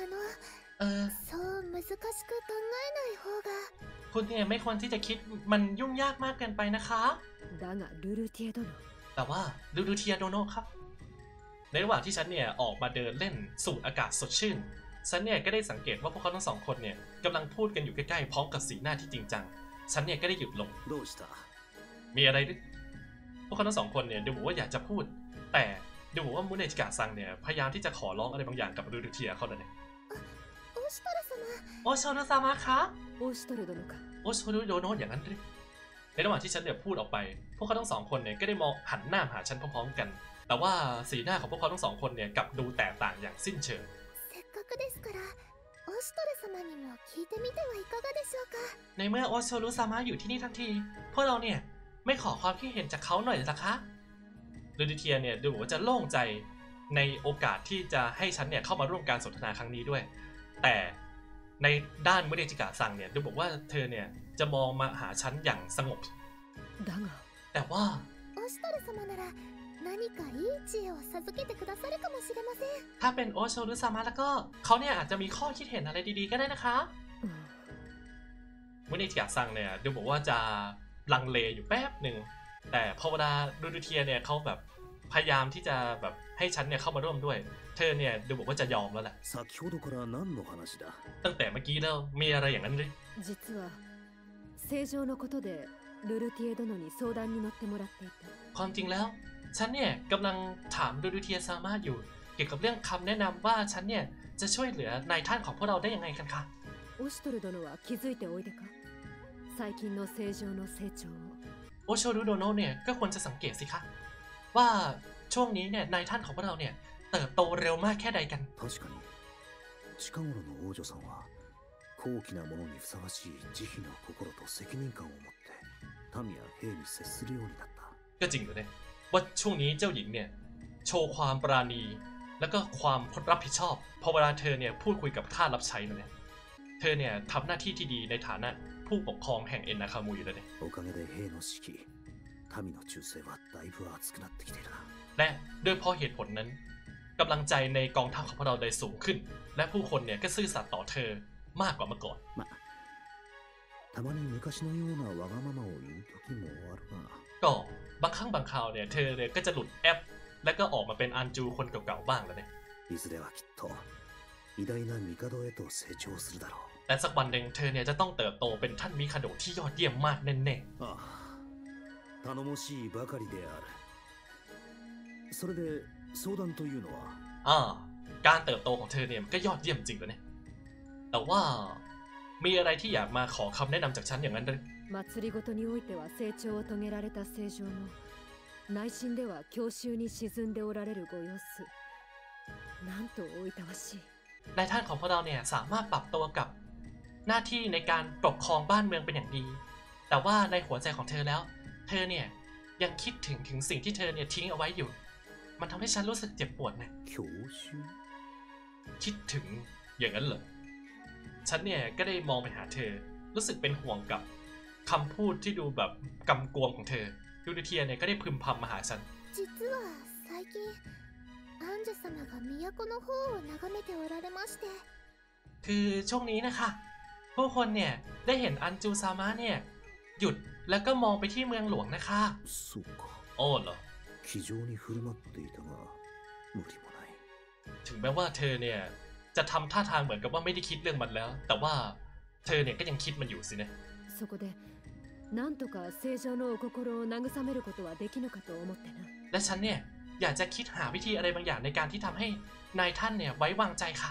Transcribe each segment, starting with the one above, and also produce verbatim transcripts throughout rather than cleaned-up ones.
เออคุณเนี่ยไม่ควรที่จะคิดมันยุ่งยากมากเกินไปนะคะแต่ว่าลูลูเทียโดโนะครับในระหว่างที่ฉันเนี่ยออกมาเดินเล่นสูดอากาศสดชื่นฉันเนี่ยก็ได้สังเกตว่าพวกเขาทั้งสองคนเนี่ยกำลังพูดกันอยู่ใกล้ๆพร้อมกับสีหน้าที่จริงจังฉันเนี่ยก็ได้หยุดลงมีอะไรดิพวกเขาทั้งสองคนเนี่ยดูเหมือนว่าอยากจะพูดแต่ดูเหมือนว่ามุเนจิกะซังเนี่ยพยายามที่จะขอร้องอะไรบางอย่างกับลูลูเทียเขาเนี่ยโอโชรุซามะคะโอโชรุโดโนะโอโชรุโดโนะอย่างนั้นเลยในระหว่างที่ฉันเนี่ยพูดออกไปพวกเขาทั้งสองคนเนี่ยก็ได้มองหันหน้าหาฉันพร้อมๆกันแต่ว่าสีหน้าของพวกเขาทั้งสองคนเนี่ยกลับดูแตกต่างอย่างสิ้นเชิงในเมื่อโอโชรุซามะอยู่ที่นี่ทั้งทีพวกเราเนี่ยไม่ขอความคิดเห็นจากเขาหน่อยหรอคะลูดิเทียเนี่ยดูเหมือนว่าจะโล่งใจในโอกาสที่จะให้ฉันเนี่ยเข้ามาร่วมการสนทนาครั้งนี้ด้วยแต่ในด้านมุเนจิกะซังเนี่ยดูบอกว่าเธอเนี่ยจะมองมาหาฉันอย่างสงบแต่ว่าถ้าเป็นโอโชรุซามะแล้วก็เขาเนี่ยอาจจะมีข้อคิดเห็นอะไรดีๆก็ได้นะคะมุเนจิกะซังเนี่ยดูบอกว่าจะลังเลอยู่แป๊บหนึ่งแต่พอเวลาลูดูเทียเนี่ยเขาแบบพยายามที่จะแบบให้ฉันเนี่ยเข้ามาร่วมด้วยเธอเนี่ยดูบอกว่าจะยอมแล้วแหละตั้งแต่เมื่อกี้แล้วมีอะไรอย่างนั้นหรือความจริงแล้วฉันเนี่ยกำลังถามลูดูเทียซามะอยู่เกี่ยวกับเรื่องคำแนะนำว่าฉันเนี่ยจะช่วยเหลือนายท่านของพวกเราได้ยังไงกันคะโอโชรุโดโนะเนี่ยก็ควรจะสังเกตสิคะว่าช่วงนี้เนี่ยนายท่านของพวกเราเนี่ยเติบโตเร็วมากแค่ใดกันก็จริงเลยเนี่ยว่าช่วงนี้เจ้าหญิงเนี่ยโชว์ความปราณีแล้วก็ความรับผิดชอบพอเวลาเธอเนี่ยพูดคุยกับข้ารับใช้เนี่ยเธอเนี่ยทำหน้าที่ที่ดีในฐานะผู้ปกครองแห่งเอ็นนาคามุอยู่แล้วเนี่ยและด้วยเพราะเหตุผลนั้นกำลังใจในกองทัพของพวกเราได้สูงขึ้นและผู้คนเนี่ยก็ซื่อสัตย์ต่อเธอมากกว่าเมื่อก่อนก็บางครั้งบางคราวเนี่ยเธอเนี่ยก็จะหลุดแอปและก็ออกมาเป็นอันจูคนเก่าๆบ้างแล้วเนี่ยแต่สักวันหนึ่งเธอเนี่ยจะต้องเติบโตเป็นท่านมิคาโดะที่ยอดเยี่ยมมากแน่ๆอ่าการเติบโตของเธอเนี่ยก็ยอดเยี่ยมจริงแล้วเนี่ยแต่ว่ามีอะไรที่อยากมาขอคำแนะนำจากฉันอย่างนั้นหรือนายท่านของพวกเราเนี่ยสามารถปรับตัวกับหน้าที่ในการปกครองบ้านเมืองเป็นอย่างดีแต่ว่าในหัวใจของเธอแล้วเธอเนี่ยยังคิดถึงถึงสิ่งที่เธอเนี่ยทิ้งเอาไว้อยู่มันทำให้ฉันรู้สึกเจ็บปวดนะคิดถึงอย่างนั้นเหรอฉันเนี่ยก็ได้มองไปหาเธอรู้สึกเป็นห่วงกับคำพูดที่ดูแบบกำกวมของเธอลูดูเทียเนี่ยก็ได้พึมพำมาหาฉันคือช่วงนี้นะคะผู้คนเนี่ยได้เห็นอันจูซามะเนี่ยหยุดแล้วก็มองไปที่เมืองหลวงนะคะโอ้เหรอถึงแม้ว่าเธอเนี่ยจะทำท่าทางเหมือนกับว่าไม่ได้คิดเรื่องมันแล้วแต่ว่าเธอเนี่ยก็ยังคิดมันอยู่สินะและฉันเนี่ยอยากจะคิดหาวิธีอะไรบางอย่างในการที่ทำให้นายท่านเนี่ยไว้วางใจค่ะ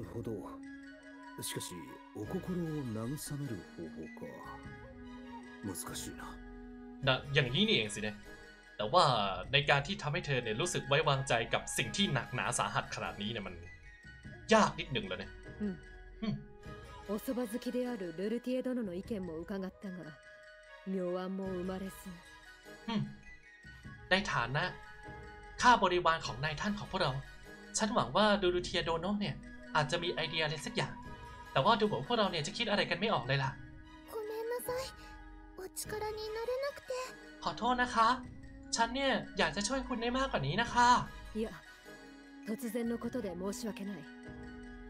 นะอย่างนี้นี่เองสินะแต่ว่าในการที่ทำให้เธอเนี่ยรู้สึกไว้วางใจกับสิ่งที่หนักหนาสาหัสขนาดนี้เนี่ยมันยากนิดหนึ่งแล้วเนี่ยお蕎麦好きであるルルティエ殿の意見も伺ったが妙案も生まれずในฐานะข้าบริวารของนายท่านของพวกเราฉันหวังว่าลูลูเทียโดโนะเนี่ยอาจจะมีไอเดียอะไรสักอย่างแต่ว่าดูเหมือนพวกเราเนี่ยจะคิดอะไรกันไม่ออกเลยล่ะขอโทษนะคะฉันเนี่ยอยากจะช่วยคุณได้มากกว่านี้นะคะいや突然のことで申し訳ない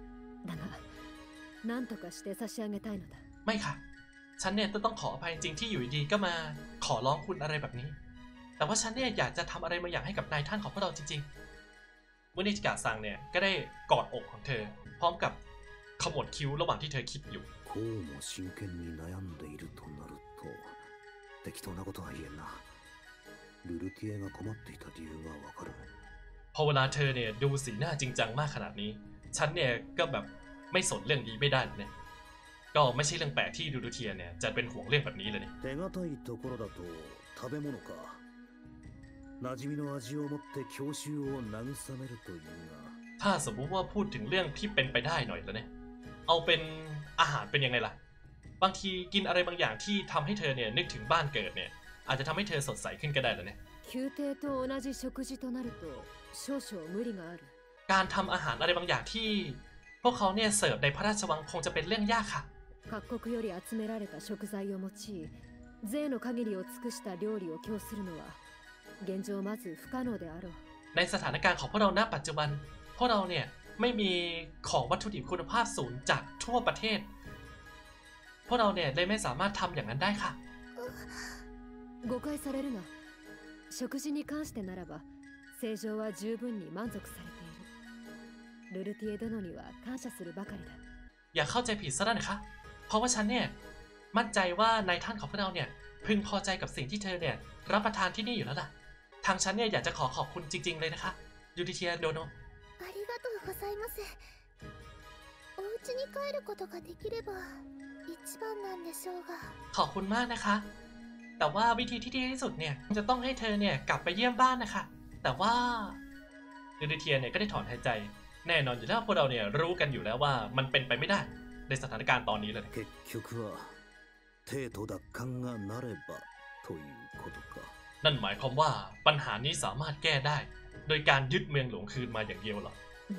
だが、なんとかして差し上げたいのだ。 ไม่ค่ะฉันเนี่ยต้องขออภัยจริงที่อยู่ดีก็มาขอร้องคุณอะไรแบบนี้แต่ว่าฉันเนี่ยอยากจะทำอะไรบางอย่างให้กับนายท่านของพวกเราจริงๆมุนิจิกะซังเนี่ยก็ได้กอดอกของเธอพร้อมกับขมวดคิ้วระหว่างที่เธอคิดอยู่こうも真剣に悩んでいるとなると適当なことは言えんなルルティエが困っていた理由がわかるพอเวลาเธอเนี่ยดูสีหน้าจริงจังมากขนาดนี้ฉันเนี่ยก็แบบไม่สนเรื่องนี้ไม่ได้เลยเนี่ยก็ไม่ใช่เรื่องแปลกที่ดูดูเทียเนี่ยจะเป็นห่วงเรื่องแบบนี้เลยเนี่ย手堅いところだと食べ物か馴染みの味を持って郷愁を慰めるというがถ้าสมมุติว่าพูดถึงเรื่องที่เป็นไปได้หน่อยแล้วเนี่ยเอาเป็นอาหารเป็นยังไงล่ะบางทีกินอะไรบางอย่างที่ทำให้เธอเนี่ยนึกถึงบ้านเกิดเนี่ยอาจจะทำให้เธอสดใสขึ้นก็ได้แล้วเนี่ย宮廷と同じ食事となると少々無理がある。 การทำอาหารอะไรบางอย่างที่พวกเขาเนี่ยเสิร์ฟในพระราชวังคงจะเป็นเรื่องยากค่ะ各国より集められた食材を用い贅の限りを尽くした料理を供するのは現状まず不可能であろう。 ในสถานการณ์ของพวกเราณปัจจุบันพวกเราเนี่ยไม่มีของวัตถุดิบคุณภาพสูงจากทั่วประเทศพวกเราเนี่ยเลยไม่สามารถทำอย่างนั้นได้ค่ะ誤解されるな。食事に関してならば正常は十分に満足されている。ルルティエ殿には感謝するばかりだ。 อย่าเข้าใจผิดซะนะคะเพราะว่าฉันเนี่ยมั่นใจว่านายท่านของพวกเราเนี่ยพึงพอใจกับสิ่งที่เธอเนี่ยรับประทานที่นี่อยู่แล้วล่ะทางฉันเนี่ยอยากจะขอขอบคุณจริงๆเลยนะคะยูดิเทียโดโนありがとうございます。お家に帰ることができれば一番なんでしょうが。 ขอบคุณมากนะคะแต่ว่าวิธีที่ดีที่สุดเนี่ยจะต้องให้เธอเนี่ยกลับไปเยี่ยมบ้านนะคะแต่ว่ายูดิเทียเนี่ยก็ได้ถอนหายใจแน่นอนอยู่แล้วพวกเราเนี่ยรู้กันอยู่แล้วว่ามันเป็นไปไม่ได้ในสถานการณ์ตอนนี้เลย結局は帝都奪還がなればということかนั่นหมายความว่าปัญหานี้สามารถแก้ได้โดยการยึดเมืองหลวงคืนมาอย่างเดียวเหรอ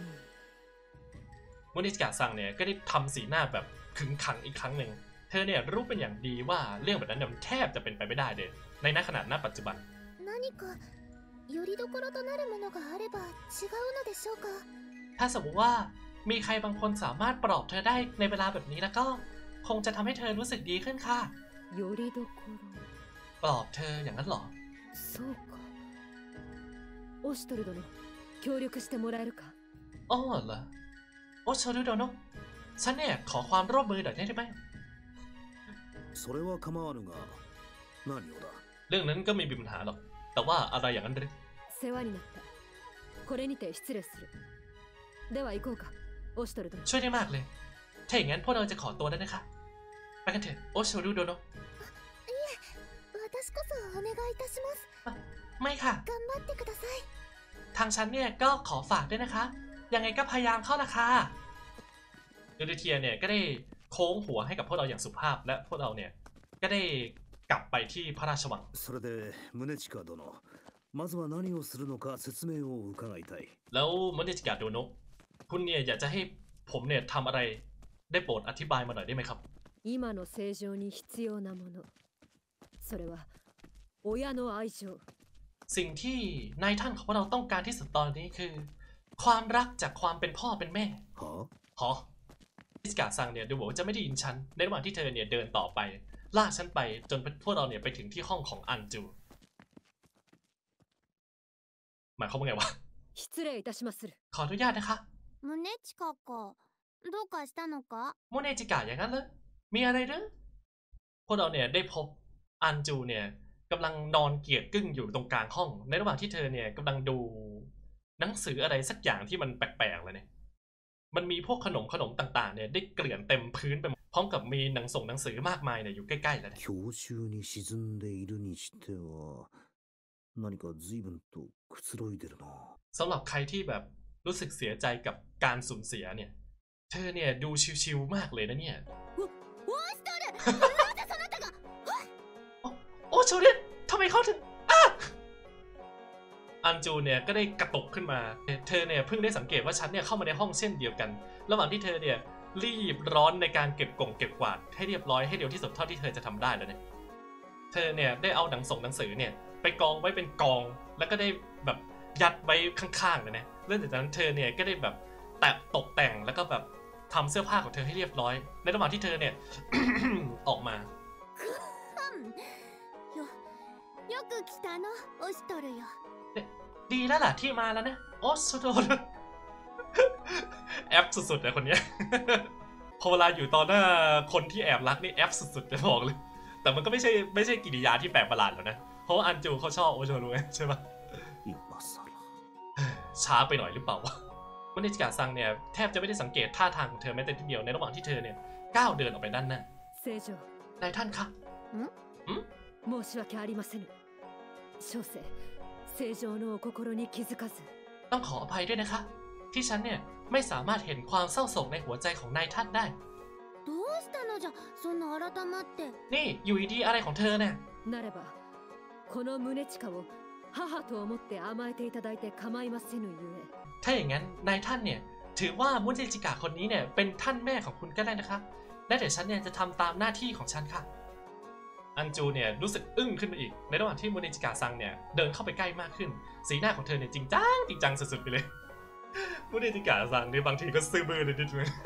มุนิจิกะซังเนี่ยก็ได้ทำสีหน้าแบบขึงขังอีกครั้งหนึ่งเธอเนี่ยรู้เป็นอย่างดีว่าเรื่องแบบนั้นมันแทบจะเป็นไปไม่ได้เลยในณขณะณปัจจุบัน何かよりどころとなるものがあれば違うのでしょうかถ้าสมมติว่ามีใครบางคนสามารถปลอบเธอได้ในเวลาแบบนี้แล้วก็คงจะทำให้เธอรู้สึกดีขึ้นค่ะよりどころปลอบเธออย่างนั้นหรอそうかオシトル殿協力してもらえるかอ๋อเหรอโอชารุโดโนะฉันเนี่ยขอความร่วมมือหน่อยได้ไหมそれは構わぬが何をだเรื่องนั้นก็ไม่มีปัญหาหรอกแต่ว่าอะไรอย่างนั้นหรือ世話になったこれにて失礼するでは行こうかオシトル殿ช่วยได้มากเลยถ้าอย่างนั้นพวกเราจะขอตัวแล้วนะคะไปกันเถอะโอชารุโดโนะいえ私こそお願いいたしますไม่ค่ะ頑張ってくださいทางฉันเนี่ยก็ขอฝากด้วยนะคะยังไงก็พยายามเข้านะคะยูดิเทียเนี่ยก็ได้โค้งหัวให้กับพวกเราอย่างสุภาพและพวกเราเนี่ยก็ได้กลับไปที่พระราชวังそれで宗近殿まずは何をするのか説明を伺いたいแล้วมุนิจิกะโดโนะคุณเนี่ยอยากจะให้ผมเนี่ยทำอะไรได้โปรดอธิบายมาหน่อยได้ไหมครับ今の正常に必要なものそれは親の愛情สิ่งที่นายท่านของพวกเราต้องการที่สุดตอนนี้คือความรักจากความเป็นพ่อเป็นแม่ฮะฮะมิสกาซังเนี่ยดูเหมือนจะไม่ได้ยินฉันในระหว่างที่เธอเนี่ยเดินต่อไปลากฉันไปจนพวกเราเนี่ยไปถึงที่ห้องของอันจูหมายความว่าไงวะ失礼いたしますขออนุญาตนะคะ宗近かどうかしたのかโมเนจิกะอย่างนั้นเลยมีอะไรหรือพวกเราเนี่ยได้พบอันจูเนี่ยกำลังนอนเกียกกึ้งอยู่ตรงกลางห้องในระหว่างที่เธอเนี่ยกำลังดูหนังสืออะไรสักอย่างที่มันแปลกๆเลยเนี่ยมันมีพวกขนมขนมต่างๆเนี่ยได้เกลื่อนเต็มพื้นไปหมดพร้อมกับมีหนังส่งหนังสือมากมายเนี่ยอยู่ใกล้ๆแล้วเนี่ย郷愁に沈んでいるにしては何か随分とくつろいでるなสำหรับใครที่แบบรู้สึกเสียใจกับการสูญเสียเนี่ยเธอเนี่ยดูชิวๆมากเลยนะเนี่ยオーストルなぜそなたがโอ้โชริทำไมเขาถึงอ่ะอันจูเนี่ยก็ได้กระตุกขึ้นมาเธอเนี่ยเพิ่งได้สังเกตว่าฉันเนี่ยเข้ามาในห้องเช่นเดียวกันระหว่างที่เธอเนี่ยรีบร้อนในการเก็บกล่องเก็บกวาดให้เรียบร้อยให้เร็วที่สุดเท่าที่เธอจะทำได้แล้วเนี่ยเธอเนี่ยได้เอาหนังส่งหนังสือเนี่ยไปกองไว้เป็นกองแล้วก็ได้แบบยัดไว้ข้างๆเลยนะแล้วจากนั้นเธอเนี่ยก็ได้แบบแตะตกแต่งแล้วก็แบบทำเสื้อผ้าของเธอให้เรียบร้อยในระหว่างที่เธอเนี่ย ออกมาよよく来たのオシトルよดีแล้วล่ะที่มาแล้วนะโอสโตรแอปสุดๆเลยคนเนี้ย พอเวลาอยู่ตอนหน้าคนที่แอบรักนี่แอปสุดๆจะบอกเลยแต่มันก็ไม่ใช่ไม่ใช่กิริยาที่แปลกประหลาดแล้วนะเพราะว่าอันจูเขาชอบโอโชรุใช่ปะช้าไปหน่อยหรือเปล่าวะมุนิจิกะซังเนี่ยแทบจะไม่ได้สังเกตท่าทางของเธอแม้แต่ทีเดียวในระหว่างที่เธอเนี่ยก้าวเดินออกไปด้านหน้านายท่านคะ申し訳ありません。小生、正常のお心に気づかず。 ต้องขออภัยด้วยนะคะที่ฉันเนี่ยไม่สามารถเห็นความเศร้าโศกในหัวใจของนายท่านได้どうしたのじゃそんな改まってนี่อยู่ดีอะไรของเธอเนี่ยなればこの宗近を母と思って甘えていただいて構いませぬゆえถ้าอย่างนั้นนายท่านเนี่ยถือว่ามุนิจิกะคนนี้เนี่ยเป็นท่านแม่ของคุณก็ได้นะคะและเดี๋ยวฉันเนี่ยจะทำตามหน้าที่ของฉันค่ะอันจูเนี่ยรู้สึกอึ้งขึ้นมาอีกในระหว่างที่มุนิจิกะซังเนี่ยเดินเข้าไปใกล้มากขึ้นสีหน้าของเธอเนี่ยจริงจังจริงจังสุดๆไปเลยมุนิจิกะซังเนี่ยบางทีก็ซื่อบื้อนิดนึง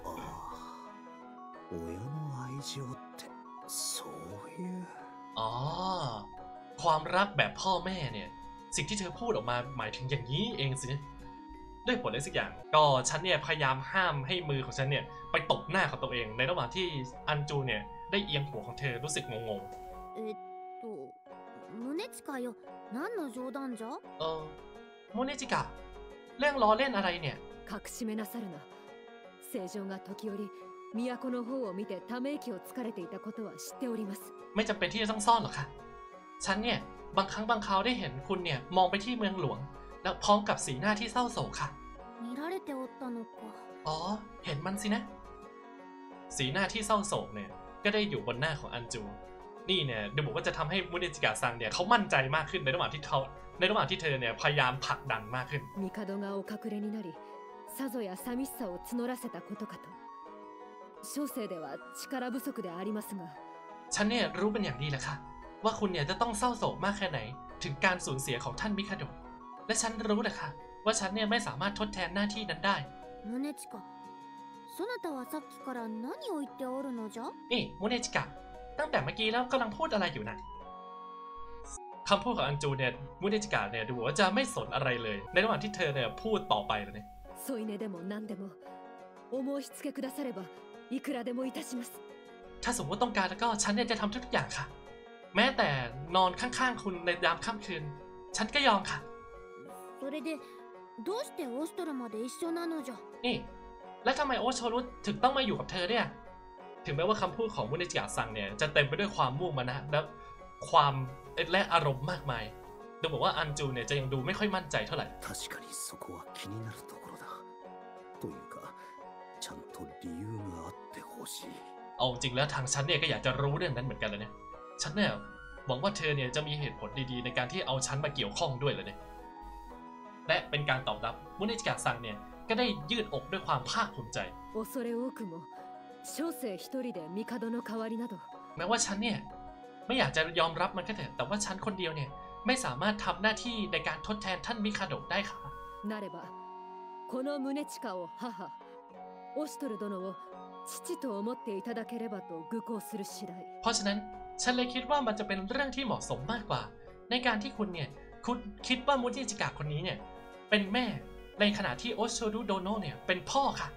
อ๋อความรักแบบพ่อแม่เนี่ยสิ่งที่เธอพูดออกมาหมายถึงอย่างนี้เองสิด้วยผลอะไรสักอย่างก็ฉันเนี่ยพยายามห้ามให้มือของฉันเนี่ยไปตบหน้าของตัวเองในระหว่างที่อันจูเนี่ยได้เอียงหัวของเธอรู้สึกงงๆเอ๊ะと宗近よ何の冗談じゃเออโมเนจิกะเรื่องล้อเล่นอะไรเนี่ย隠しめなさるな正常が時折都の方を見てため息をつかれていたことは知っておりますไม่จำเป็นที่จะต้องซ่อนหรอกค่ะฉันเนี่ยบางครั้งบางคราวได้เห็นคุณเนี่ยมองไปที่เมืองหลวงแล้วพร้อมกับสีหน้าที่เศร้าโศกค่ะ見られておったのかอ๋อเห็นมันสินะสีหน้าที่เศร้าโศกเนี่ยก็ได้อยู่บนหน้าของอันจูนี่เนี่ยดูบอกว่าจะทำให้มุนิจิกะซังเนี่ยเขามั่นใจมากขึ้นในระหว่างที่เขาในระหว่างที่เธอเนี่ยพยายามผลักดันมากขึ้น帝がお隠れになりさぞや寂しさを募らせたことかと小生では力不足でありますがฉันเนี่ยรู้เป็นอย่างดีแหละค่ะว่าคุณเนี่ยจะต้องเศร้าโศกมากแค่ไหนถึงการสูญเสียของท่านมิคาโดะและฉันรู้แหละค่ะว่าฉันเนี่ยไม่สามารถทดแทนหน้าที่นั้นได้宗近そなたはさっきから何を言っておるのじゃนี่มุเนจิกะตั้งแต่เมื่อกี้แล้วกำลังพูดอะไรอยู่นะคำพูดของอันจูเนี่ยมุเนจิกะเนี่ยดูว่าจะไม่สนอะไรเลยในระหว่างที่เธอเนี่ยพูดต่อไปเลยเนี่ย添い寝でも何でもお申し付けくださればいくらでもいたしますถ้าสมมติต้องการแล้วก็ฉันเนี่ยจะทำทุกอย่างค่ะแม้แต่นอนข้างๆคุณในยามค่ำคืนฉันก็ยอมค่ะそれでどうしてオストルまで一緒なのじゃนี่และทำไมโอโชรุถึงต้องมาอยู่กับเธอเนี่ยถึงแม้ว่าคำพูดของมุนิจิกะซังเนี่ยจะเต็มไปด้วยความมุ่งมานะและความและอารมณ์มากมายดูบอกว่าอันจูเนี่ยจะยังดูไม่ค่อยมั่นใจเท่าไหร่確かにそこは気になるところだというかちゃんと理由があってほしいเอาจริงแล้วทางฉันเนี่ยก็อยากจะรู้เรื่องนั้นเหมือนกันเลยเนี่ยฉันเนี่ยหวังว่าเธอเนี่ยจะมีเหตุผลดีๆในการที่เอาฉันมาเกี่ยวข้องด้วยเลยเนี่ยและเป็นการตอบรับมุนิจิกะซังเนี่ยก็ได้ยืดอกด้วยความภาคภูมิใจ恐れ多くも小生一人で帝の代わりなどแม้ว่าฉันเนี่ยไม่อยากจะยอมรับมันก็เถอะแต่ว่าฉันคนเดียวเนี่ยไม่สามารถทำหน้าที่ในการทดแทนท่านมิคาโดะได้ค่ะなればこの宗近を母オシトル殿を父と思っていただければと愚行する次第เพราะฉะนั้นฉันเลยคิดว่ามันจะเป็นเรื่องที่เหมาะสมมากกว่าในการที่คุณเนี่ยคุณคิดว่ามุนิจิกะคนนี้เนี่ยเป็นแม่ในขณะที่โอโชรุโดโนะเนี่ยเป็นพ่อค่ะ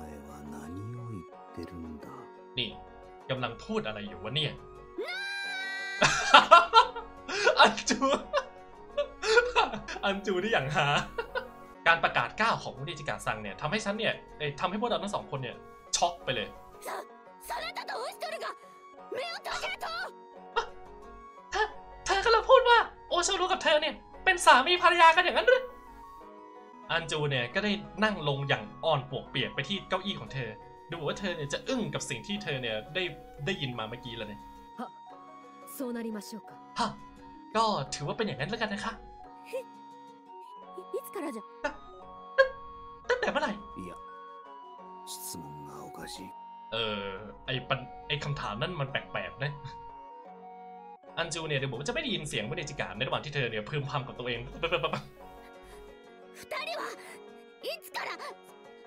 นี่กำลังพูดอะไรอยู่วะเนี่ย อันจูอันจูที่อย่างหาการประกาศก้าวของมุนิจิกะซังเนี่ยทำให้ฉันเนี่ยทำให้พวกเราทั้งสองคนเนี่ยช็อกไปเลยเธอเธอกำลังพูดว่าโอโชรุกับเธอเนี่ยเป็นสามีภรรยากันอย่างนั้นหรืออันจูเนี่ยก็ได้นั่งลงอย่างอ่อนปวกเปียกไปที่เก้าอี้ของเธอดูว่าเธอเนี่ยจะอึ้งกับสิ่งที่เธอเนี่ยได้ได้ยินมาเมื่อกี้แล้วเนี่ยฮะそうなりましょうかฮะก็ถือว่าเป็นอย่างนั้นแล้วกันนะคะいつからじゃตั้งแต่เมื่อไหร่いや質問がおかしいเออไอปันไอคำถามนั้นมันแปลกๆนะอันจูเนี่ยเดี๋ยวบอกว่าจะไม่ได้ยินเสียงมุนิจิกะในระหว่างที่เธอเนี่ยพึมพำกับตัวเอง二人はいつからそ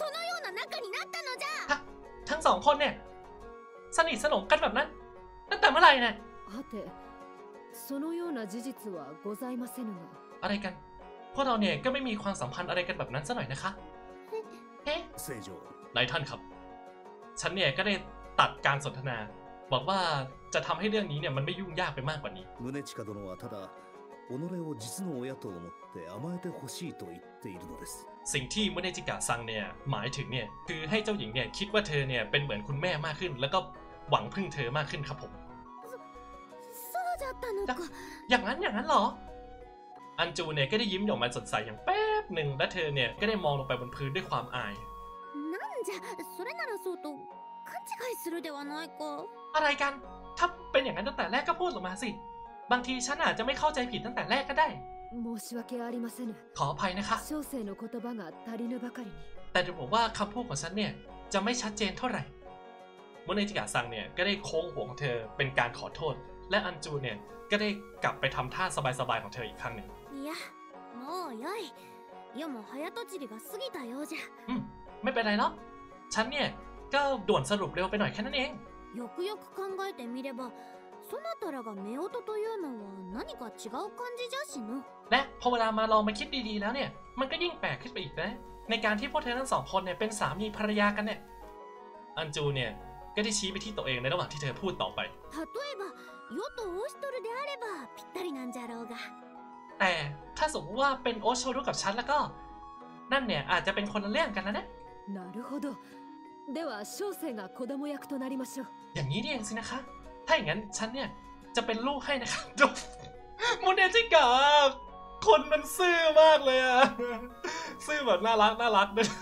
そのような仲になったのじゃฮะทั้งสองคนเนี่ยสนิทสนมกันแบบนั้นตั้งแต่เมื่อไหร่เนี่ยはてそのような事実はございませぬがอะไรกันพวกเราเนี่ยก็ไม่มีความสัมพันธ์อะไรกันแบบนั้นซะหน่อยนะคะเอ๊ะ正常นายท่านครับฉันเนี่ยก็ได้ตัดการสนทนาบอกว่าจะทำให้เรื่องนี้เนี่ยมันไม่ยุ่งยากไปมากกว่านี้宗近殿はただ己を実の親と思って甘えてほしいと言っているのですสิ่งที่มุเนจิกะซังเนี่ยหมายถึงเนี่ยคือให้เจ้าหญิงเนี่ยคิดว่าเธอเนี่ยเป็นเหมือนคุณแม่มากขึ้นแล้วก็หวังพึ่งเธอมากขึ้นครับผมそうじゃったのかอย่างนั้นอย่างนั้นเหรออันจูเนี่ยก็ได้ยิ้มออกมาสดใสอย่างแป๊บหนึ่งและเธอเนี่ยก็ได้มองลงไปบนพื้นด้วยความอายなんじゃそれならそうと勘違いするではないかอะไรกันถ้าเป็นอย่างนั้นตั้งแต่แรกก็พูดออกมาสิบางทีฉันอาจจะไม่เข้าใจผิดตั้งแต่แรกก็ได้申し訳ありませぬขออภัยนะคะ小生の言葉が足りぬばかりにแต่ดูผมว่าคำพูดของฉันเนี่ยจะไม่ชัดเจนเท่าไหร่มุเนจิกะซังเนี่ยก็ได้โค้งหัวของเธอเป็นการขอโทษและอันจูเนี่ยก็ได้กลับไปทำท่าสบายๆของเธออีกครั้งหนึ่งいやもうよい世も早とちりが過ぎたようじゃอืมไม่เป็นไรหรอกฉันเนี่ยก็ด่วนสรุปเร็วไปหน่อยแค่นั้นเองよくよく考えてみればそなたらが夫婦というのは何か違う感じじゃしのและพอเวลามาลองมาคิดดีๆแล้วเนี่ยมันก็ยิ่งแปลกขึ้นไปอีกนะในการที่พวกเธอทั้งสองคนเนี่ยเป็นสามีภรรยากันเนี่ยอันจูเนี่ยก็ได้ชี้ไปที่ตัวเองในระหว่างที่เธอพูดต่อไป例えば世とオーシトルであればぴったりなんじゃろうがแต่ถ้าสมมติว่าเป็นโอโชรุกับฉันแล้วก็นั่นเนี่ยอาจจะเป็นคนละเรื่องกันนะนะなるほどでは小生が子供役となりましょうอย่างนี้นี่เองสินะคะถ้าอย่างนั้นฉันเนี่ยจะเป็นลูกให้นะคะดูโมเดจิกะคนมันซื่อมากเลยอะซื่อแบบน่ารักน่ารักเลย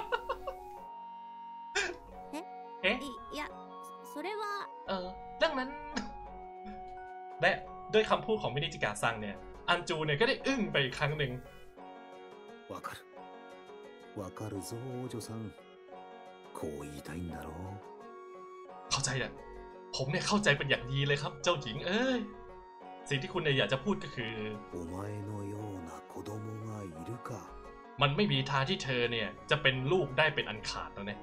เอ๊ะいやそれはเออเรื่องนั้นและด้วยคำพูดของมินิจิกะซังเนี่ยอันจูเนี่ยก็ได้อึ้งไปอีกครั้งหนึ่งわかるわかるぞ王女さんこう言いたいんだろうเข้าใจเนี่ยผมเนี่ยเข้าใจเป็นอย่างดีเลยครับเจ้าหญิงเอ้ยสิ่งที่คุณเนี่ยอยากจะพูดก็คือお前のような子供がいるかมันไม่มีทางที่เธอเนี่ยจะเป็นลูกได้เป็นอันขาดแล้วเนี่ย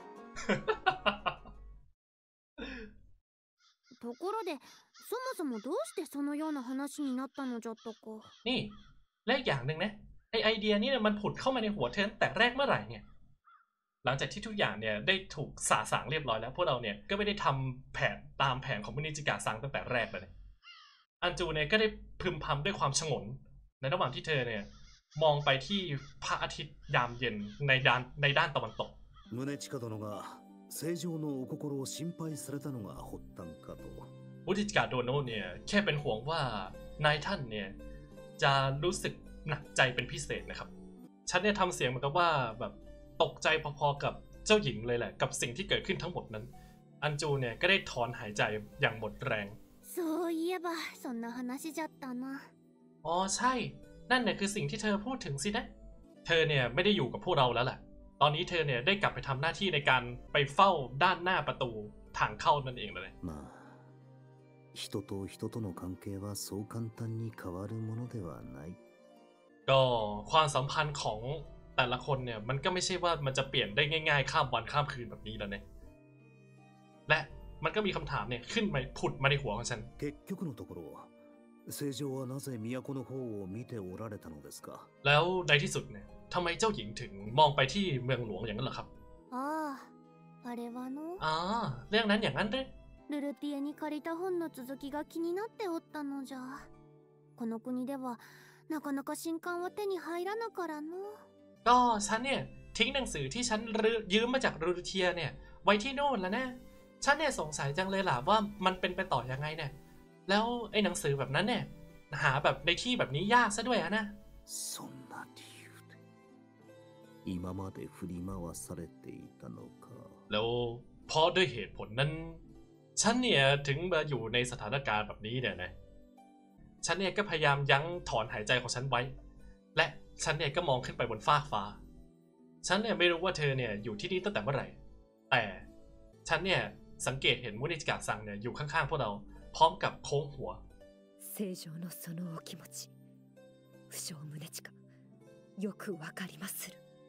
ところでそもそもどうしてそのような話になったのじゃったかนี่และอีกอย่างหนึ่งนะไอไอเดียนี้เนี่ยมันผุดเข้ามาในหัวเธอแต่แรกเมื่อไหร่เนี่ยหลังจากที่ทุกอย่างเนี่ยได้ถูกสาสางเรียบร้อยแล้วพวกเราเนี่ยก็ไม่ได้ทำแผนตามแผนของมินิจิกะซังตั้งแต่แรกเลยอันจูเนี่ยก็ได้พึมพำด้วยความฉงนในระหว่างที่เธอเนี่ยมองไปที่พระอาทิตย์ยามเย็นในด้านในด้านตะวันตก宗近殿が正常のお心を心配されたのが発端かとมุนิจิกะโดโนะเนี่ยแค่เป็นห่วงว่านายท่านเนี่ยจะรู้สึกหนักใจเป็นพิเศษนะครับฉันเนี่ยทำเสียงเหมือนกับว่าแบบตกใจพอๆกับเจ้าหญิงเลยแหละกับสิ่งที่เกิดขึ้นทั้งหมดนั้นอันจูเนี่ยก็ได้ถอนหายใจอย่างหมดแรงそういえばそんな話じゃったなอ๋อใช่นั่นเนี่ยคือสิ่งที่เธอพูดถึงสินะเธอเนี่ยไม่ได้อยู่กับพวกเราแล้วแหละตอนนี้เธอเนี่ยได้กลับไปทำหน้าที่ในการไปเฝ้าด้านหน้าประตูทางเข้านั่นเองเลยまあ人と人との関係はそう簡単に変わるものではないก็ความสัมพันธ์ของแต่ละคนเนี่ยมันก็ไม่ใช่ว่ามันจะเปลี่ยนได้ง่ายๆข้ามวันข้ามคืนแบบนี้แล้วเนี่ยและมันก็มีคำถามเนี่ยขึ้นมาผุดมาในหัวของฉัน結局のところ正常はなぜ都の方を見ておられたのですかแล้วในที่สุดเนี่ยทำไมเจ้าหญิงถึงมองไปที่เมืองหลวงอย่างนั้นเหรอครับあああれはのอ๋อเรื่องนั้นอย่างนั้นด้วยルルティエに借りた本の続きが気になっておったのじゃこの国ではなかなか新刊は手に入らなからのก็ฉันเนี่ยทิ้งหนังสือที่ฉันยืมมาจากรูเทียเนี่ยไว้ที่โน่นแล้วนะฉันเนี่ยสงสัยจังเลยล่ะว่ามันเป็นไปต่อยังไงเนี่ยแล้วไอ้หนังสือแบบนั้นเนี่ยหาแบบในที่แบบนี้ยากซะด้วยอะนะそんな理由で今まで振り回されていたのかแล้วเพราะด้วยเหตุผลนั้นฉันเนี่ยถึงมาอยู่ในสถานการณ์แบบนี้เนี่ยนะฉันเนี่ยก็พยายามยั้งถอนหายใจของฉันไว้และฉันเนี่ยก็มองขึ้นไปบนฟากฟ้าฉันเนี่ยไม่รู้ว่าเธอเนี่ยอยู่ที่นี่ตั้งแต่เมื่อไหร่แต่ฉันเนี่ยสังเกตเห็นมุนิจิกะซังเนี่ยอยู่ข้างๆพวกเราพร้อมกับโค้งหัว正常のそのお気持ち不詳宗近よくわかりまする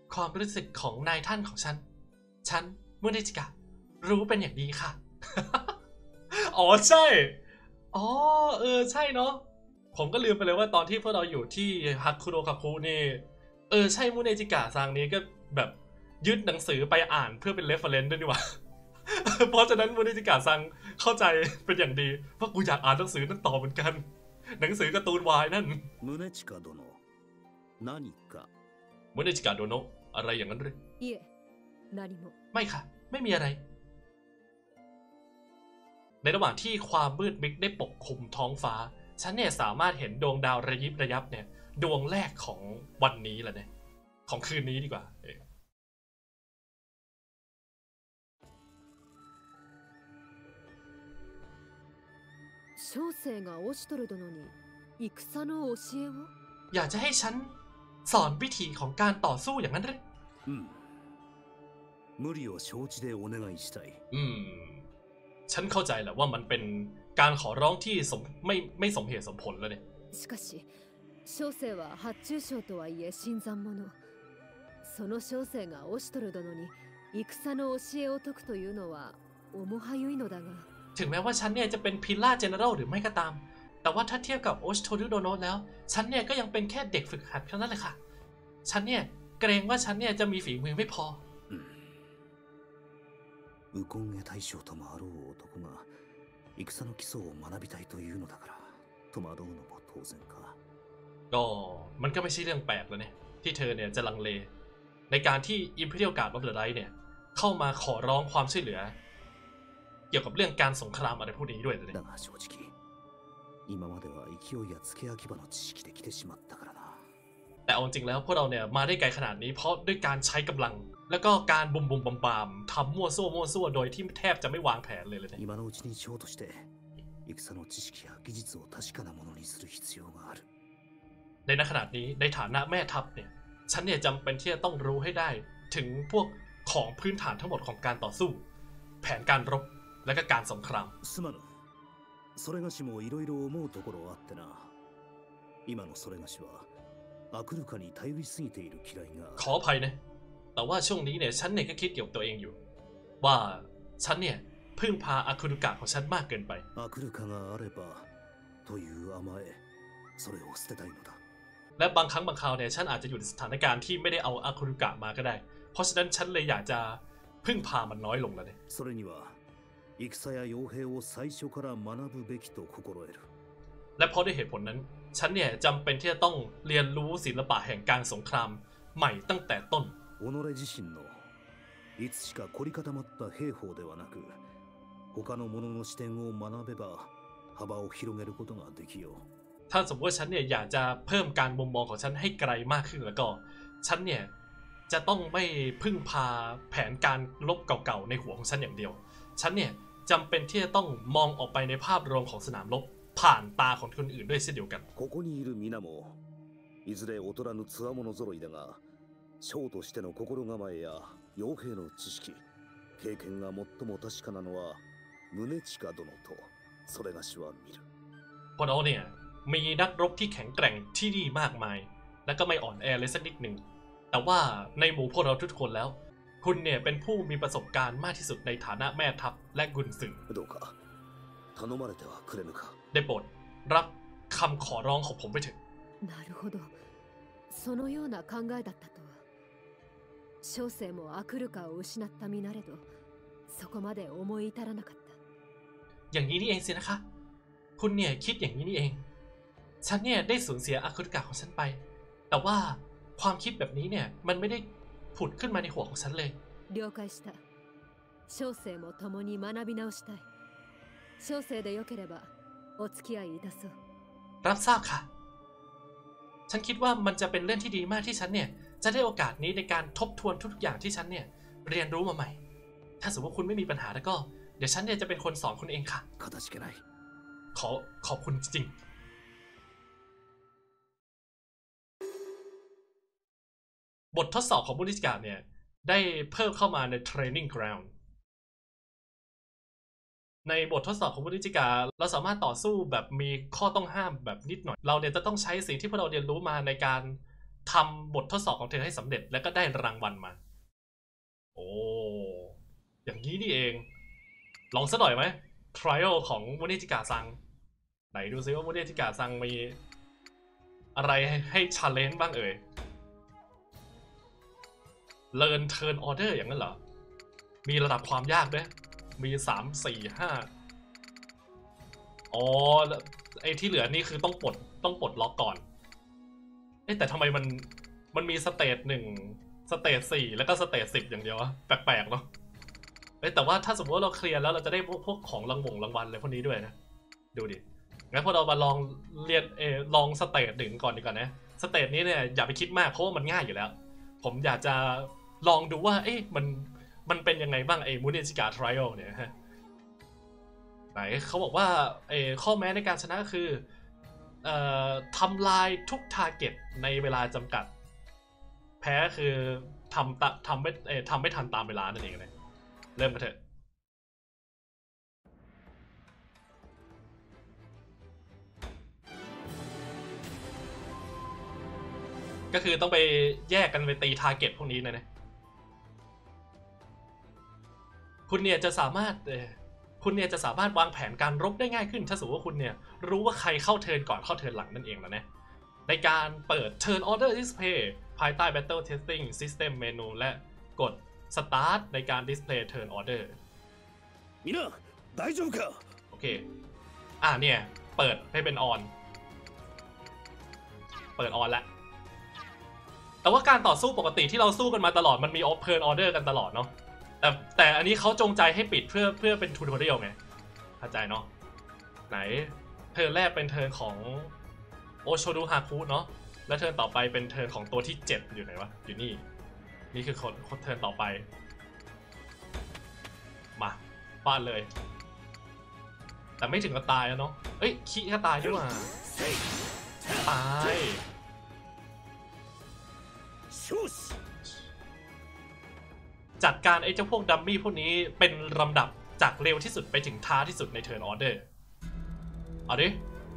ความรู้สึกของนายท่านของฉันฉันมุเนจิกะรู้เป็นอย่างดีค่ะ อ๋อใช่อ๋อเออใช่เนาะผมก็ลืมไปเลยว่าตอนที่พวกเราอยู่ที่ฮักคุโรคาคุนี่เออใช่มุเนจิกะซังนี้ก็แบบยึดหนังสือไปอ่านเพื่อเป็นเรฟเฟอเรนซ์ด้วยดีกว่า เพราะฉะนั้นมุเนจิกะซังเข้าใจเป็นอย่างดีว่ากูอยากอ่านหนังสือนั้นต่อเหมือนกันหนังสือการ์ตูนวายนั่น宗近殿何かมุเนจิกะโดโนะอะไรอย่างนั้นหรือいえ何もไม่ค่ะไม่มีอะไร ในระหว่างที่ความมืดมิดได้ปกคลุมท้องฟ้าฉันเนี่ยสามารถเห็นดวงดาวระยิบระยับเนี่ยดวงแรกของวันนี้แหละเนี่ยของคืนนี้ดีกว่า小生がオシトル殿に戦の教えをอยากจะให้ฉันสอนวิธีของการต่อสู้อย่างนั้นหรือうん無理を承知でお願いしたいอืมฉันเข้าใจแหละว่ามันเป็นการขอร้องที่สมไม่ไม่สมเหตุสมผลแล้วเนี่ยしかし小生は発注賞とはいえ新参者その小生がオシトル殿に戦の教えを説くというのは重はゆいのだがถึงแม้ว่าฉันเนี่ยจะเป็นพิลล่าเจเนอรัลหรือไม่ก็ตามแต่ว่าถ้าเทียบกับโอชิโทรุโดโนะแล้วฉันเนี่ยก็ยังเป็นแค่เด็กฝึกหัดเท่านั้นเลยค่ะฉันเนี่ยเกรงว่าฉันเนี่ยจะมีฝีมือไม่พอウコンゲ大将ともあろう男が戦の基礎を学びたいというのだから戸惑うのも当然かก็มันก็ไม่ใช่เรื่องแปลกแล้วเนี่ยที่เธอเนี่ยจะลังเลในการที่ Imperial Guard of the Light เนี่ยเข้ามาขอร้องความช่วยเหลือเกี่ยวกับเรื่องการสงครามอะไรพวกนี้ด้วยเลยだが正直今までは勢いや付け焼き場の知識で来てしまったからなแต่เอาจริงแล้วพวกเราเนี่ยมาได้ไกลขนาดนี้เพราะด้วยการใช้กำลังแล้วก็การบุมบุมบามบามทำมั่วซั่วมั่วซั่วโดยที่แทบจะไม่วางแผนเลยเลยเนี่ย今のうちに将として戦の知識や技術を確かなものにする必要があるในขณะนี้ในฐานะแม่ทัพเนี่ยฉันเนี่ยจำเป็นที่จะต้องรู้ให้ได้ถึงพวกของพื้นฐานทั้งหมดของการต่อสู้แผนการรบและก็การสงครามすまぬそれがしもいろいろ思うところあってな今のそれがしはアクルカに頼りすぎている嫌いがขออภัยนะแต่ว่าช่วงนี้เนี่ยฉันเนี่ยก็คิดเกี่ยวกับตัวเองอยู่ว่าฉันเนี่ยพึ่งพาอาคุรุกะของฉันมากเกินไปアクルカがあればという甘えそれを捨てたいのだและบางครั้งบางคราวเนี่ยฉันอาจจะอยู่ในสถานการณ์ที่ไม่ได้เอาอาคุรุกะมาก็ได้เพราะฉะนั้นฉันเลยอยากจะพึ่งพามันน้อยลงแล้วเนี่ยそれには戦や傭兵を最初から学ぶべきと心得るและเพราะด้วยเหตุผลนั้นฉันเนี่ยจำเป็นที่จะต้องเรียนรู้ศิลปะแห่งการสงครามใหม่ตั้งแต่ต้น己自身のいつしか凝り固まった兵法ではなく他の者の視点を学べば幅を広げることができようถ้าสมมติว่าฉันเนี่ยอยากจะเพิ่มการมุมมองของฉันให้ไกลมากขึ้นแล้วก็ฉันเนี่ยจะต้องไม่พึ่งพาแผนการลบเก่าๆในหัวของฉันอย่างเดียวฉันเนี่ยจำเป็นที่จะต้องมองออกไปในภาพรวมของสนามรบผ่านตาของคนอื่นด้วยเช่นเดียวกันここにいる皆もいずれ劣らぬ強者揃いだが将としての心構えや傭兵の知識経験が最も確かなのは宗近殿とそれがしは見るพวกเราเนี่ยมีนักรบที่แข็งแกร่งที่ดีมากมายและก็ไม่อ่อนแอเลยสักนิดหนึ่งแต่ว่าในหมู่พวกเราทุกคนแล้วคุณเนี่ยเป็นผู้มีประสบการณ์มากที่สุดในฐานะแม่ทัพและกุนสึどうか頼まれてはくれぬかได้โปรดรับคำขอร้องของผมไปเถอะなるほどそのような考えだったとは小生もアクルカを失った身なれどそこまで思い至らなかったอย่างนี้นี่เองสินะคะคุณเนี่ยคิดอย่างนี้นี่เองฉันเนี่ยได้สูญเสียอาคุรุกะของฉันไปแต่ว่าความคิดแบบนี้เนี่ยมันไม่ได้ผุดขึ้นมาในหัวของฉันเลย了解した小生も共に学び直したい小生でよければお付き合いいたそうรับทราบค่ะฉันคิดว่ามันจะเป็นเรื่องที่ดีมากที่ฉันเนี่ยจะได้โอกาสนี้ในการทบทวนทุกอย่างที่ฉันเนี่ยเรียนรู้มาใหม่ถ้าสมมติว่าคุณไม่มีปัญหาแล้วก็เดี๋ยวฉันเนี่ยจะเป็นคนสอนคุณเองค่ะขอขอบคุณจริงบททดสอบของมุนิจิกะเนี่ยได้เพิ่มเข้ามาใน Training Ground ในบททดสอบของมุนิจิกะเราสามารถต่อสู้แบบมีข้อต้องห้ามแบบนิดหน่อยเราเนี่ยจะต้องใช้สิ่งที่พวกเราเรียนรู้มาในการทำบททดสอบของเธอให้สำเร็จแล้วก็ได้รางวัลมาโอ้อย่างนี้นี่เองลองสักหน่อยไหม trial ของมูเนจิกะซังไหนดูซิว่ามูเนจิกะซังมีอะไรให้ challenge บ้างเอ่ย learn turn order อย่างนั้นเหรอมีระดับความยากด้วยมีสาม สี่ ห้าอ๋อไอ้ที่เหลือนี่คือต้องปลดต้องปลดล็อกก่อนเอ๊ะแต่ทำไมมันมันมีสเตจหนึ่งสเตจสี่แล้วก็สเตจสิบอย่างเดียวอะแปลกๆเนาะเอ้แต่ว่าถ้าสมมติว่าเราเคลียร์แล้วเราจะได้พวกพวกของรางวงรางวัลอะไรพวกนี้ด้วยนะดูดิงั้นพวกเรามาลองเรียนเออลองสเตจหนึ่งก่อนดีกว่านะสเตจนี้เนี่ยอย่าไปคิดมากเพราะว่ามันง่ายอยู่แล้วผมอยากจะลองดูว่าเอ๊ะมันมันเป็นยังไงบ้างไอ้มูเนจิกะทริอัลเนี่ยฮะไหนเขาบอกว่าไอ้ข้อแม้ในการชนะคือเอ่อทำลายทุกทาร์เก็ตในเวลาจำกัดแพ้คือทำตะทำไม่เอ่อทำไม่ทันตามเวลานั่นเองเลยเริ่มกันเถอะก็คือต้องไปแยกกันไปตีทาร์เก็ตพวกนี้นะเนี่ยคุณเนี่ยจะสามารถเอ่อคุณเนี่ยจะสามารถวางแผนการรบได้ง่ายขึ้นถ้าสมมติว่าคุณเนี่ยรู้ว่าใครเข้าเทิร์นก่อนเข้าเทิร์นหลังนั่นเองแล้วนะในการเปิด Turn Order Display ภายใต้ Battle Testing System Menu และกด Start ในการ Display Turn Order みんな大丈夫かโอเคอ่ะเนี่ยเปิดให้เป็น On เปิด On แล้วแต่ว่าการต่อสู้ปกติที่เราสู้กันมาตลอดมันมี Turn Order กันตลอดเนาะแต่แต่อันนี้เขาจงใจให้ปิดเพื่อเพื่อเป็นทูตอเรียลไงเข้าใจเนาะไหนเทิร์นแรกเป็นเทิร์นของโอโชดูฮาคุเนาะแล้วเทิร์นต่อไปเป็นเทิร์นของตัวที่เจ็ดอยู่ไหนวะอยู่นี่นี่คือคนคนเทิร์นต่อไปมาฟาดเลยแต่ไม่ถึงกับตายแล้วเนาะเอ้ยขี้ก็ตายด้วยว่ะตายจัดการไอ้เจ้าพวกดัมมี่พวกนี้เป็นลำดับจากเร็วที่สุดไปถึงท้าที่สุดในเทิร์นออเดอร์เอาดิ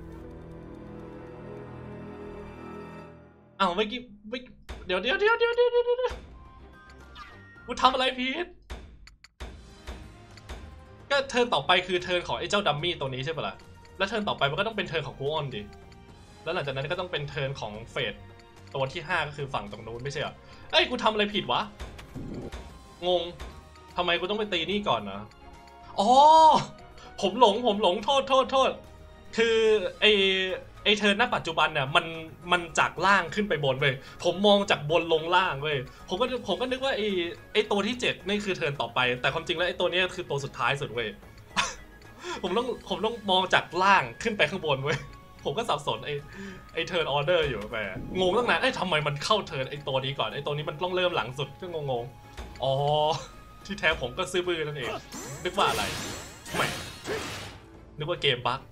อ้าวไม่กี่ไม่เดี๋ยวเดี๋ยวเดี๋ยวเดี๋ยวเดี๋ยวเดี๋ยวกูทำอะไรผิดก็เทิร์นต่อไปคือเทิร์นของไอ้เจ้าดัมมี่ตัวนี้ใช่ปะล่ะแล้วเทิร์นต่อไปมันก็ต้องเป็นเทิร์นของกูออนดิแล้วหลังจากนั้นก็ต้องเป็นเทิร์นของเฟดตัวที่ห้าก็คือฝั่งตรงนู้นไม่ใช่เหรอเอ้ยกูทำอะไรผิดวะงงทำไมกูต้องไปตีนี่ก่อนนะอ๋อผมหลงผมหลงโทษโทษโทษคือไอไอเทิร์นณปัจจุบันเนี่ยมันมันจากล่างขึ้นไปบนเว้ยผมมองจากบนลงล่างเว้ยผมก็ผมก็นึกว่าไอไอตัวที่เจ็ดนี่คือเทิร์นต่อไปแต่ความจริงแล้วไอตัวนี้คือตัวสุดท้ายสุดเว้ย ผมต้องผมต้องมองจากล่างขึ้นไปข้างบนเว้ยผมก็สับสนไอไอเทิร์นออเดอร์อยู่ไปงงตั้งนานไอ้ทำไมมันเข้าเทิร์นไอตัวนี้ก่อนไอตัวนี้มันต้องเริ่มหลังสุดก็งงๆอ๋อที่แท้ผมก็ซื้อบื้อนั่นเองนึกว่าอะไรไม่นึกว่าเกมบั๊ก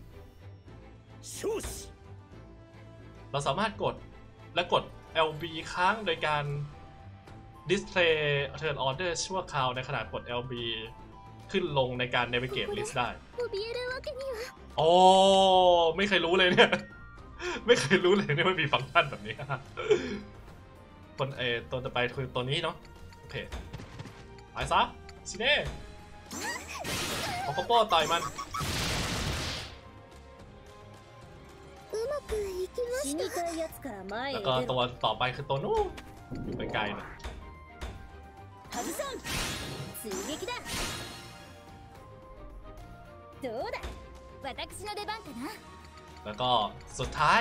เราสามารถกดและกด แอล บี ค้างโดยการ Display Turn Order ชั่วคราวในขณะกด แอล บี ขึ้นลงในการ Navigate List ได้โอ้ไม่เคยรู้เลยเนี่ยไม่เคยรู้เลยเนี่ยมันมีฟังก์ชันแบบนี้คนเอตัวต่อไปคือตัวนี้เนาะโอเคไปซะชิเน่เอาคอมโบต่อยมันแล้วก็ตัวต่อไปคือตัวนู้นอยู่ไกลๆนะแล้วก็สุดท้าย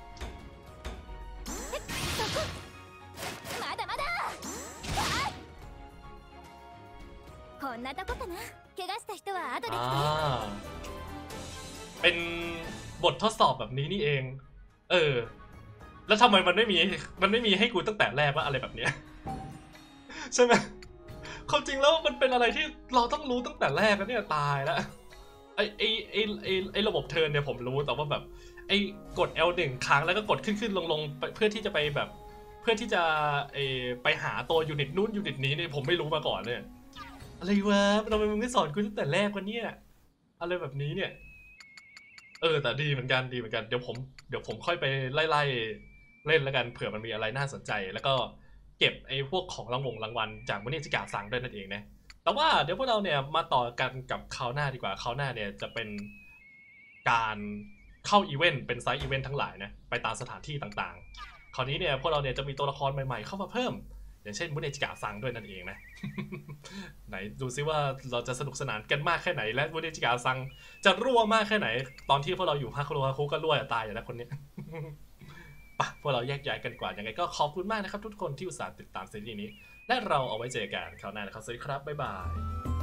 เป็นบททดสอบแบบนี้นี่เองเออแล้วทำไมมันไม่มีมันไม่มีให้กูตั้งแต่แรกว่าอะไรแบบเนี้ยใช่ไหมความจริงแล้วมันเป็นอะไรที่เราต้องรู้ตั้งแต่แรกแล้วเนี่ยตายแล้วไอไอไอไอไอระบบเทิร์นเนี่ยผมรู้แต่ว่าแบบไอกด แอล หนึ่ง ครั้งแล้วก็กดขึ้นขึ้นลงลงเพื่อที่จะไปแบบเพื่อที่จะไอไปหาตัวยูนิตนู้นยูนิตนี้เนี่ยผมไม่รู้มาก่อนเนี่ยอะไรวะทำไมมึงไม่สอนกูตั้งแต่แรกวะเนี่ยอะไรแบบนี้เนี่ยเออแต่ดีเหมือนกันดีเหมือนกันเดี๋ยวผมเดี๋ยวผมค่อยไปไล่ไล่เล่นแล้วกันเผื่อมันมีอะไรน่าสนใจแล้วก็เก็บไอ้พวกของรางวงรางวัลจากมุนิจิกะซังด้วยนั่นเองนะแต่ว่าเดี๋ยวพวกเราเนี่ยมาต่อกันกับคราวหน้าดีกว่าคราวหน้าเนี่ยจะเป็นการเข้าอีเวนต์เป็นไซต์อีเวนต์ทั้งหลายนะไปตามสถานที่ต่างๆคราวนี้เนี่ยพวกเราเนี่ยจะมีตัวละครใหม่ๆเข้ามาเพิ่มอย่างเช่นมุนิจิกะซังด้วยนั่นเองนะ ไหนดูซิว่าเราจะสนุกสนานกันมากแค่ไหนและมุนิจิกะซังจะรั่วมากแค่ไหนตอนที่พวกเราอยู่ฮาคุโรฮาคุก็รั่วตายอยู่แล้วคนนี้ ปะพวกเราแยกย้ายกันกว่ายังไงก็ขอบคุณมากนะครับทุกคนที่อุตส่าห์ติดตามซีรีส์นี้และเราเอาไว้เจอกันคราวหน้านะครับสวัสดีครับบ๊ายบาย